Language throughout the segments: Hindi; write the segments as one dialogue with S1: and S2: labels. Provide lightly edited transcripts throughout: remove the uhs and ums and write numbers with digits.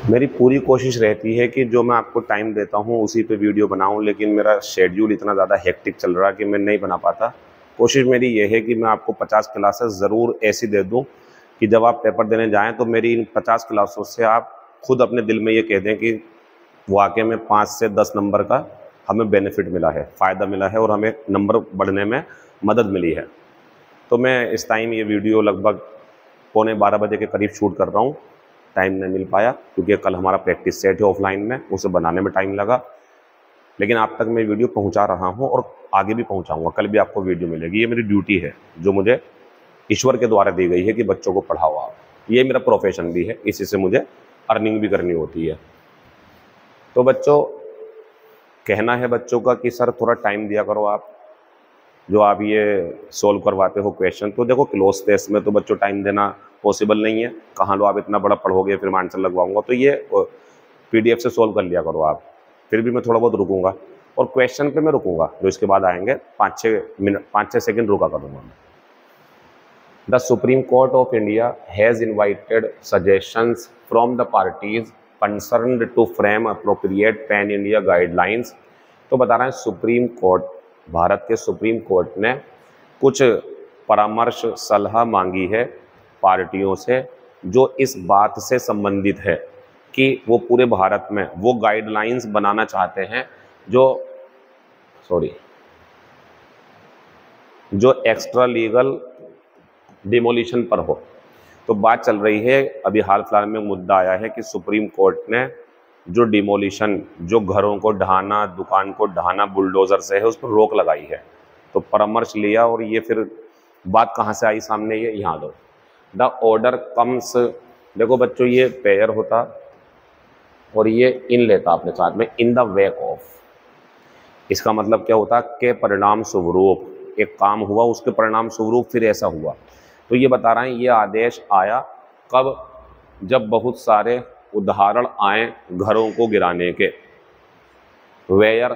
S1: मेरी पूरी कोशिश रहती है कि जो मैं आपको टाइम देता हूँ उसी पे वीडियो बनाऊँ, लेकिन मेरा शेड्यूल इतना ज़्यादा हेक्टिक चल रहा है कि मैं नहीं बना पाता। कोशिश मेरी ये है कि मैं आपको 50 क्लासेस ज़रूर ऐसी दे दूँ कि जब आप पेपर देने जाएँ तो मेरी इन 50 क्लासों से आप खुद अपने दिल में ये कह दें कि वाक़ई में 5 से 10 नंबर का हमें बेनिफिट मिला है, फ़ायदा मिला है और हमें नंबर बढ़ने में मदद मिली है। तो मैं इस टाइम ये वीडियो लगभग पौने 12 बजे के करीब शूट कर रहा हूँ। टाइम नहीं मिल पाया क्योंकि कल हमारा प्रैक्टिस सेट है ऑफलाइन में, उसे बनाने में टाइम लगा। लेकिन आप तक मैं वीडियो पहुंचा रहा हूं और आगे भी पहुंचाऊंगा। कल भी आपको वीडियो मिलेगी। ये मेरी ड्यूटी है जो मुझे ईश्वर के द्वारा दी गई है कि बच्चों को पढ़ाओ आप। ये मेरा प्रोफेशन भी है, इसी से मुझे अर्निंग भी करनी होती है। तो बच्चों, कहना है बच्चों का कि सर थोड़ा टाइम दिया करो आप, जो आप ये सोल्व करवाते हो क्वेश्चन। तो देखो, क्लोज टेस्ट में तो बच्चों टाइम देना पॉसिबल नहीं है। कहाँ लो आप इतना बड़ा पढ़ोगे फिर मैं आंसर लगवाऊंगा। तो ये PDF से सोल्व कर लिया करो आप। फिर भी मैं थोड़ा बहुत रुकूंगा और क्वेश्चन पे मैं रुकूंगा जो इसके बाद आएंगे। 5-6 सेकेंड रुका करूंगा मैं। The Supreme Court of India has invited suggestions from the parties concerned to frame appropriate pan India guidelines. तो बता रहे हैं सुप्रीम कोर्ट, भारत के सुप्रीम कोर्ट ने कुछ परामर्श सलाह मांगी है पार्टियों से जो इस बात से संबंधित है कि वो पूरे भारत में वो गाइडलाइंस बनाना चाहते हैं जो एक्स्ट्रा लीगल डिमोलिशन पर हो। तो बात चल रही है, अभी हाल फिलहाल में मुद्दा आया है कि सुप्रीम कोर्ट ने जो डिमोलिशन, जो घरों को ढहाना, दुकान को ढहाना बुलडोजर से है, उस पर रोक लगाई है। तो परामर्श लिया और ये फिर बात कहाँ से आई सामने, ये यहाँ दो। द ऑर्डर कम्स, देखो बच्चों, ये पेयर होता और ये इन लेता अपने साथ में, इन द वेक ऑफ। इसका मतलब क्या होता के परिणाम स्वरूप, एक काम हुआ उसके परिणाम स्वरूप फिर ऐसा हुआ। तो ये बता रहे हैं ये आदेश आया कब, जब बहुत सारे उदाहरण आए घरों को गिराने के। वेयर,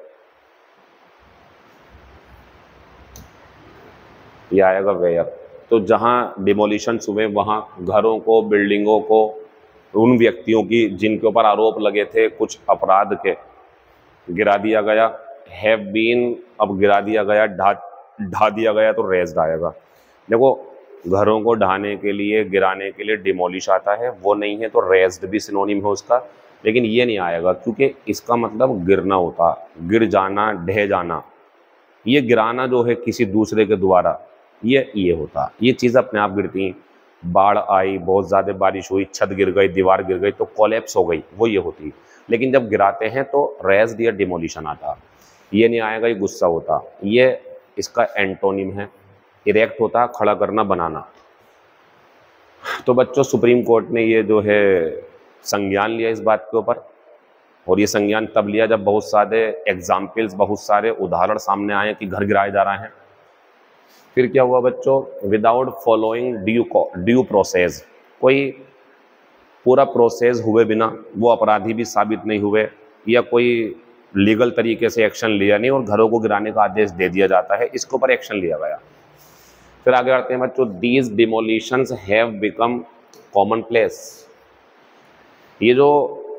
S1: ये आएगा वेयर। तो जहां डिमोलिशन हुए वहां घरों को, बिल्डिंगों को, उन व्यक्तियों की जिनके ऊपर आरोप लगे थे कुछ अपराध के, गिरा दिया गया। हैव बीन, अब गिरा दिया गया, ढा दिया गया, तो रेज्ड आएगा। देखो, घरों को ढहाने के लिए, गिराने के लिए डिमोलिश आता है, वो नहीं है तो रेज्ड भी सिनोनिम है उसका। लेकिन ये नहीं आएगा क्योंकि इसका मतलब गिरना होता, गिर जाना, ढह जाना। ये गिराना जो है किसी दूसरे के द्वारा, ये होता, ये चीज़ अपने आप गिरती। बाढ़ आई, बहुत ज़्यादा बारिश हुई, छत गिर गई, दीवार गिर गई, तो कोलैप्स हो गई, वो ये होती। लेकिन जब गिराते हैं तो रेज्ड या डिमोलिशन आता। ये नहीं आएगा, ये गुस्सा होता। ये इसका एंटोनिम है। इरेक्ट होता, खड़ा करना, बनाना। तो बच्चों, सुप्रीम कोर्ट ने ये जो है संज्ञान लिया इस बात के ऊपर, और ये संज्ञान तब लिया जब बहुत सारे एग्जाम्पल्स, बहुत सारे उदाहरण सामने आए कि घर गिराए जा रहे हैं। फिर क्या हुआ बच्चों, विदाउट फॉलोइंग ड्यू प्रोसेस, कोई पूरा प्रोसेस हुए बिना वो अपराधी भी साबित नहीं हुए, या कोई लीगल तरीके से एक्शन लिया नहीं और घरों को गिराने का आदेश दे दिया जाता है, इसके ऊपर एक्शन लिया गया। फिर आगे बढ़ते हैं बच्चों, these demolitions have become common place. ये जो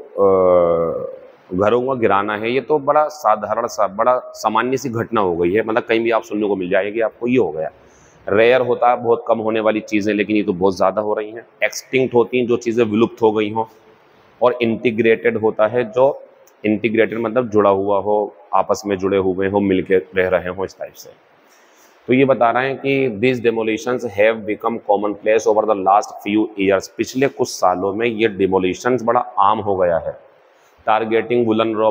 S1: घरों को गिराना है, ये तो बड़ा साधारण सा, बड़ा सामान्य सी घटना हो गई है। मतलब कहीं भी आप सुनने को मिल जाएगी आपको, ये हो गया। रेयर होता है, बहुत कम होने वाली चीज़ें, लेकिन ये तो बहुत ज़्यादा हो रही हैं। एक्सटिंक्ट होती हैं जो चीज़ें विलुप्त हो गई हों। और इंटीग्रेटेड होता है, जो इंटीग्रेटेड मतलब जुड़ा हुआ हो, आपस में जुड़े हुए हो, मिलके रह रहे हो, इस टाइप से। तो ये बता रहे हैं कि this demolitions have become common place over the last few years. पिछले कुछ सालों में ये डिमोलिशंस बड़ा आम हो गया है। Targeting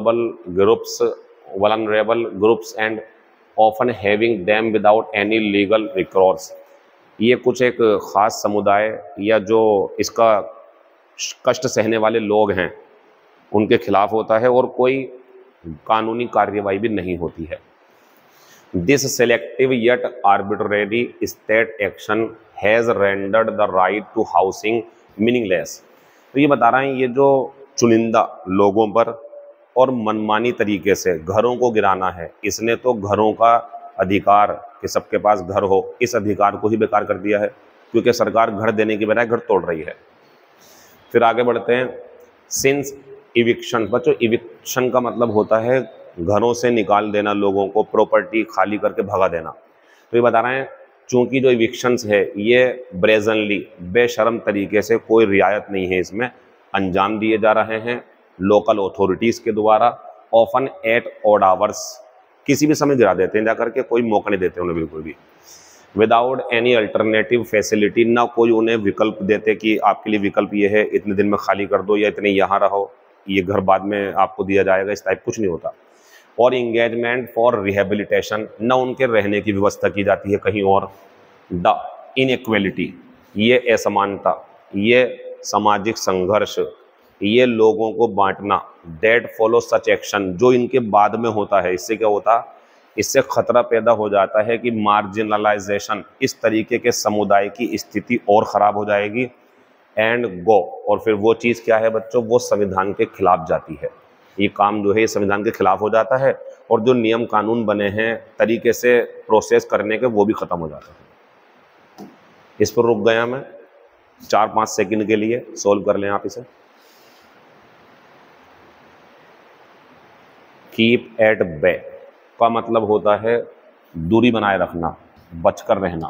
S1: vulnerable groups and often having them without any legal recourse. ये कुछ एक ख़ास समुदाय या जो इसका कष्ट सहने वाले लोग हैं उनके खिलाफ होता है और कोई कानूनी कार्रवाई भी नहीं होती है। This selective yet arbitrary state action has rendered the right to housing meaningless. तो ये बता रहे हैं ये जो चुनिंदा लोगों पर और मनमानी तरीके से घरों को गिराना है, इसने तो घरों का अधिकार कि सबके पास घर हो, इस अधिकार को ही बेकार कर दिया है, क्योंकि सरकार घर देने की बजाय घर तोड़ रही है। फिर आगे बढ़ते हैं, सिंस इविक्शन, बच्चों इविक्शन का मतलब होता है घरों से निकाल देना, लोगों को प्रॉपर्टी खाली करके भगा देना। तो ये बता रहे हैं चूंकि जो इविक्शंस है ये ब्रेजनली, बेशर्म तरीके से, कोई रियायत नहीं है इसमें, अंजाम दिए जा रहे हैं लोकल अथॉरिटीज़ के द्वारा, ऑफन एट ऑड आवर्स, किसी भी समय गिरा देते हैं जाकर के, कोई मौका नहीं देते उन्हें बिल्कुल भी, विदाउट एनी अल्टरनेटिव फैसिलिटी, ना कोई उन्हें विकल्प देते कि आपके लिए विकल्प ये है इतने दिन में खाली कर दो या इतने यहाँ रहो, ये घर बाद में आपको दिया जाएगा, इस टाइप कुछ नहीं होता। और इंगेजमेंट फॉर रिहेबिलिटेशन, न उनके रहने की व्यवस्था की जाती है कहीं और। द इनइक्वलिटी, ये असमानता, ये सामाजिक संघर्ष, ये लोगों को बांटना, दैट फॉलो सच एक्शन, जो इनके बाद में होता है, इससे क्या होता, इससे खतरा पैदा हो जाता है कि मार्जिनलाइजेशन, इस तरीके के समुदाय की स्थिति और ख़राब हो जाएगी। एंड गो, और फिर वो चीज़ क्या है बच्चों, वो संविधान के खिलाफ जाती है, ये काम जो है ये संविधान के खिलाफ हो जाता है, और जो नियम कानून बने हैं तरीके से प्रोसेस करने के, वो भी ख़त्म हो जाता है। इस पर रुक गया मैं 4-5 सेकंड के लिए, सोल्व कर लें आप इसे। कीप एट बे का मतलब होता है दूरी बनाए रखना, बचकर रहना।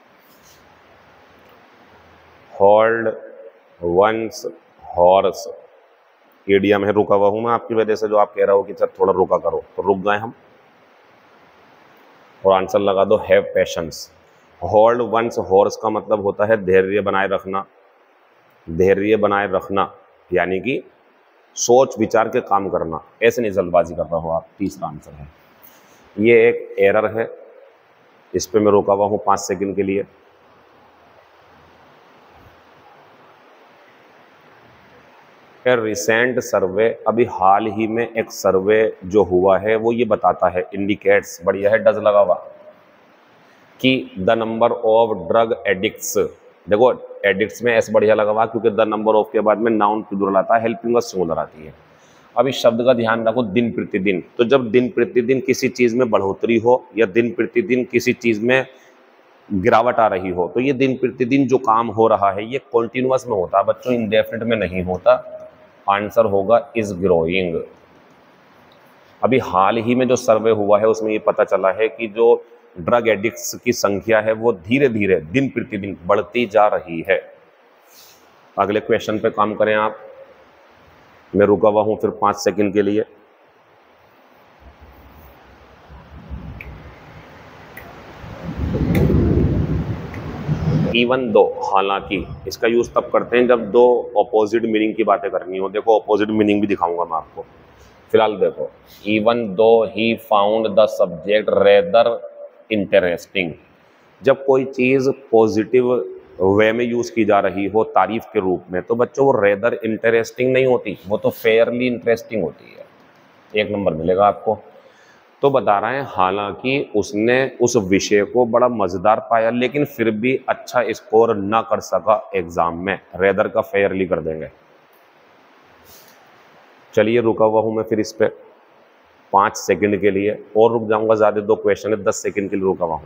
S1: होल्ड वंस हॉर्स, इडियम है, रुका हुआ हूं मैं आपकी वजह से, जो आप कह रहे हो कि सर थोड़ा रुका करो, तो रुक गए हम। और आंसर लगा दो have patience. Hold one's horse का मतलब होता है धैर्य बनाए रखना, धैर्य बनाए रखना यानी कि सोच विचार के काम करना, ऐसे नहीं जल्दबाजी कर रहा हो आप। तीसरा आंसर है, ये एक एरर है, इस पे मैं रुका हुआ हूँ 5 सेकंड के लिए। रिसेंट सर्वे, अभी हाल ही में एक सर्वे जो हुआ है वो ये बताता है, इंडिकेट्स, बढ़िया है, डज लगा हुआ, कि the number of drug addicts, देखो एडिक्ट्स में ऐसे बढ़िया लगा हुआ क्योंकि द नंबर ऑफ के बाद में नाउन प्लूरल आता है, हेल्पिंग अस सिंगुलर आती है। अब इस शब्द का ध्यान रखो, दिन प्रतिदिन, तो जब दिन प्रतिदिन किसी चीज़ में बढ़ोतरी हो या दिन प्रतिदिन किसी चीज़ में गिरावट आ रही हो, तो ये दिन प्रतिदिन जो काम हो रहा है ये कॉन्टिन्यूअस में होता है बच्चों, इंडेफिनिट में नहीं होता। आंसर होगा इज ग्रोइंग। अभी हाल ही में जो सर्वे हुआ है उसमें ये पता चला है कि जो ड्रग एडिक्ट्स की संख्या है वो धीरे धीरे दिन प्रतिदिन बढ़ती जा रही है। अगले क्वेश्चन पे काम करें आप, मैं रुका हुआ हूं फिर 5 सेकंड के लिए। इवन दो, हालांकि, इसका यूज तब करते हैं जब दो ऑपोजिट मीनिंग की बातें करनी हो। देखो ऑपोजिट मीनिंग भी दिखाऊंगा मैं आपको, फिलहाल देखो। Even though he found the subject rather interesting, जब कोई चीज़ पॉजिटिव वे में यूज़ की जा रही हो तारीफ के रूप में, तो बच्चों वो रेदर इंटरेस्टिंग नहीं होती, वो तो फेयरली इंटरेस्टिंग होती है। 1 नंबर मिलेगा आपको। तो बता रहे हैं हालांकि उसने उस विषय को बड़ा मज़ेदार पाया लेकिन फिर भी अच्छा स्कोर ना कर सका एग्जाम में, रेदर का फेयरली कर देंगे। चलिए रुका हुआ हूं मैं फिर इस पे 5 सेकंड के लिए, और रुक जाऊंगा, ज़्यादा 2 क्वेश्चन है, 10 सेकंड के लिए रुका हुआ हूं।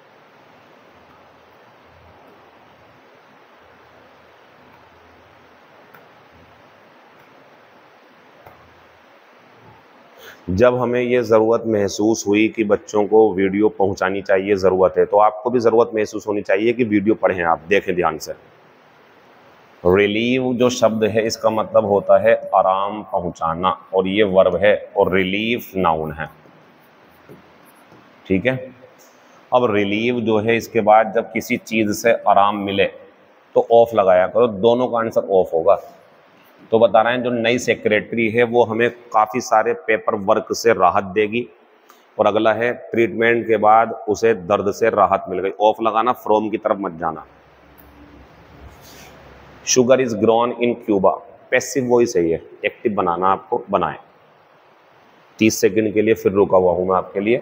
S1: जब हमें ये ज़रूरत महसूस हुई कि बच्चों को वीडियो पहुंचानी चाहिए, ज़रूरत है, तो आपको भी ज़रूरत महसूस होनी चाहिए कि वीडियो पढ़ें, आप देखें ध्यान से। रिलीव जो शब्द है इसका मतलब होता है आराम पहुंचाना, और ये वर्ब है, और रिलीफ नाउन है, ठीक है। अब रिलीव जो है इसके बाद जब किसी चीज़ से आराम मिले तो ऑफ लगाया करो, दोनों का आंसर ऑफ होगा। तो बता रहे हैं जो नई सेक्रेटरी है वो हमें काफ़ी सारे पेपर वर्क से राहत देगी, और अगला है ट्रीटमेंट के बाद उसे दर्द से राहत मिल गई, ऑफ लगाना, फ्रॉम की तरफ मत जाना। Sugar is grown in Cuba, passive voice है ये, एक्टिव बनाना आपको, बनाएं। 30 सेकंड के लिए फिर रुका हुआ हूं मैं आपके लिए।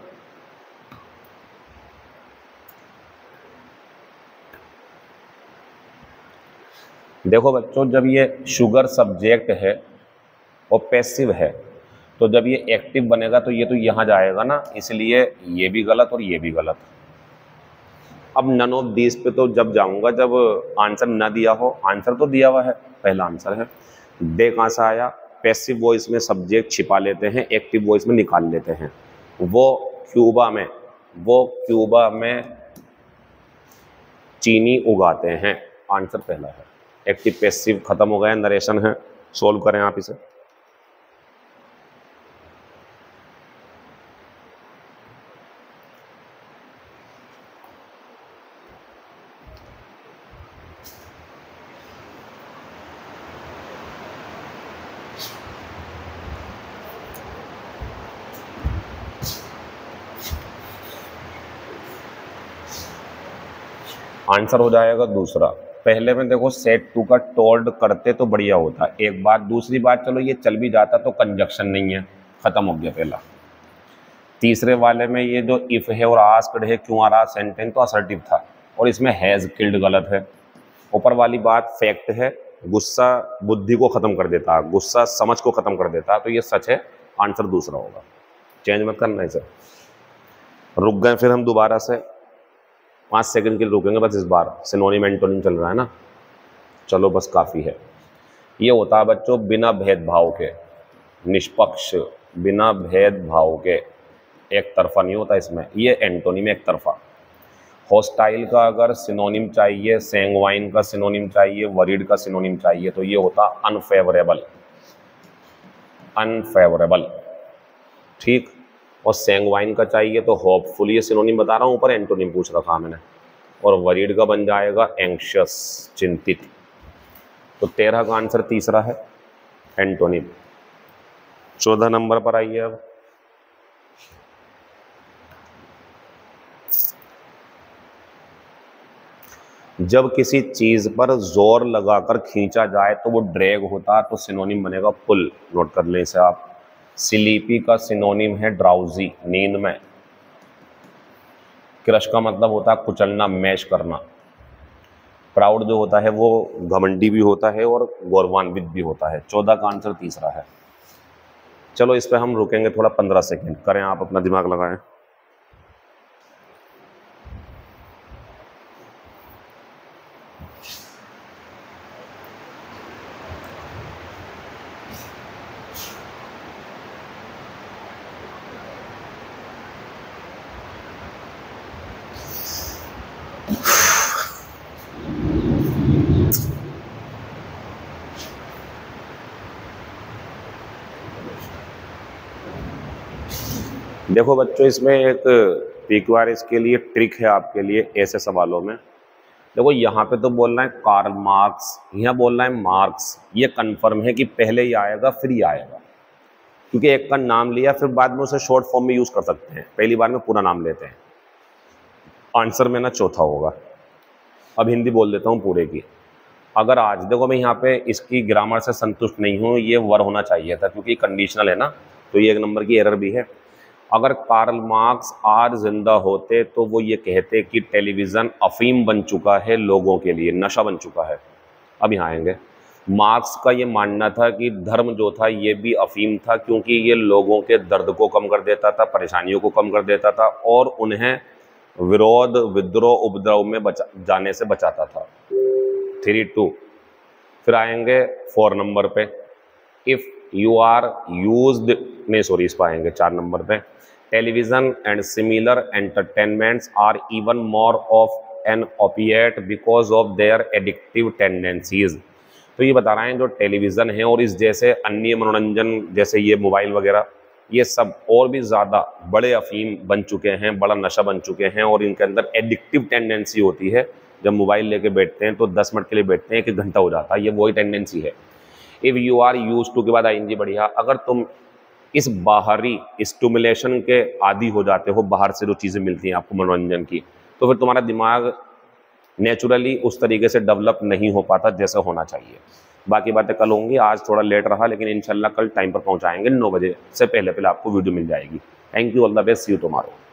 S1: देखो बच्चों, जब ये शुगर सब्जेक्ट है और पैसिव है, तो जब ये एक्टिव बनेगा तो ये तो यहाँ जाएगा ना, इसलिए ये भी गलत और ये भी गलत। अब नन ऑफ दीज पे तो जब जाऊंगा जब आंसर ना दिया हो, आंसर तो दिया हुआ है, पहला आंसर है। डे कहाँ से आया? पैसिव वॉइस में सब्जेक्ट छिपा लेते हैं, एक्टिव वॉइस में निकाल लेते हैं। वो क्यूबा में चीनी उगाते हैं। आंसर पहला है। एक्टिव पैसिव खत्म हो गया, नरेशन है। सोल्व करें आप इसे। आंसर हो जाएगा दूसरा। पहले में देखो सेट टू का टोल्ड करते तो बढ़िया होता, एक बात। दूसरी बात, चलो ये चल भी जाता तो कंजक्शन नहीं है, खत्म हो गया पहला। तीसरे वाले में ये जो इफ है और आस्क्ड है, क्यों आ रहा सेंटेंस, तो असर्टिव था, और इसमें हैज किल्ड गलत है। ऊपर वाली बात फैक्ट है, गुस्सा बुद्धि को खत्म कर देता, गुस्सा समझ को खत्म कर देता, तो ये सच है। आंसर दूसरा होगा। चेंज मत करना है सर। रुक गए फिर हम दोबारा से 5 सेकंड के लिए रुकेंगे बस। इस बार सिनोनिम एंटोनिम चल रहा है ना, चलो बस काफ़ी है। ये होता है बच्चों बिना भेदभाव के, निष्पक्ष, बिना भेदभाव के, एक तरफा नहीं होता इसमें। ये एंटोनिम एक तरफा। हॉस्टाइल का अगर सिनोनिम चाहिए, सैंग्वाइन का सिनोनिम चाहिए, वरीड का सिनोनिम चाहिए, तो ये होता अनफेवरेबल, अनफेवरेबल, ठीक। और सैंग्वाइन का चाहिए तो होपफुल, ये सिनोनिम बता रहा हूँ, ऊपर एंटोनिम पूछ रखा मैंने। और वरीड का बन जाएगा एंक्शस, चिंतित। तो 13 का आंसर तीसरा है, एंटोनिम। 14 नंबर पर आइए अब। जब किसी चीज पर जोर लगाकर खींचा जाए तो वो ड्रैग होता, तो सिनोनिम बनेगा पुल। नोट कर लें इसे आप। स्लीपी का सिनोनिम है ड्राउजी, नींद में। क्रश का मतलब होता है कुचलना, मैश करना। प्राउड जो होता है वो घमंडी भी होता है और गौरवान्वित भी होता है। 14 का आंसर तीसरा है। चलो इस पे हम रुकेंगे थोड़ा, 15 सेकंड करें, आप अपना दिमाग लगाएं। देखो बच्चों, इसमें एक PQRS के लिए ट्रिक है आपके लिए ऐसे सवालों में। देखो यहाँ पे तो बोलना है कार्ल मार्क्स, यहाँ बोलना है मार्क्स। ये कंफर्म है कि पहले ही आएगा फिर ही आएगा, क्योंकि एक का नाम लिया फिर बाद में उसे शॉर्ट फॉर्म में यूज कर सकते हैं, पहली बार में पूरा नाम लेते हैं। आंसर में ना चौथा होगा। अब हिंदी बोल देता हूँ पूरे की। अगर आज देखो मैं यहाँ पे इसकी ग्रामर से संतुष्ट नहीं हूँ, ये वर होना चाहिए था, क्योंकि कंडीशनल है ना, तो ये 1 नंबर की एरर भी है। अगर कार्ल मार्क्स आज जिंदा होते तो वो ये कहते कि टेलीविज़न अफीम बन चुका है लोगों के लिए, नशा बन चुका है। अब यहाँ आएंगे। मार्क्स का ये मानना था कि धर्म जो था ये भी अफीम था, क्योंकि ये लोगों के दर्द को कम कर देता था, परेशानियों को कम कर देता था, और उन्हें विरोध, विद्रोह, उपद्रव में जाने से बचाता था। 3-2। फिर आएंगे 4 नंबर पे। इफ़ यू आर यूज्ड, नहीं सॉरी, इस पर आएंगे 4 नंबर पे। Television and similar entertainments are even more of an opiate because of their addictive tendencies. तो ये बता रहे हैं जो टेलीविज़न है और इस जैसे अन्य मनोरंजन जैसे ये मोबाइल वगैरह, ये सब और भी ज़्यादा बड़े अफीम बन चुके हैं, बड़ा नशा बन चुके हैं, और इनके अंदर एडिक्टिव टेंडेंसी होती है। जब मोबाइल लेके बैठते हैं तो 10 मिनट के लिए बैठते हैं, 1 घंटा हो जाता है, ये वही टेंडेंसी है। If you are use to के बाद आएंगे बढ़िया। अगर तुम इस बाहरी स्टिमुलेशन के आदी हो जाते हो, बाहर से जो चीज़ें मिलती हैं आपको मनोरंजन की, तो फिर तुम्हारा दिमाग नेचुरली उस तरीके से डेवलप नहीं हो पाता जैसे होना चाहिए। बाकी बातें कल होंगी, आज थोड़ा लेट रहा, लेकिन इंशाल्लाह कल टाइम पर पहुंचाएंगे। 9 बजे से पहले आपको वीडियो मिल जाएगी। Thank you, all the best, see you tomorrow.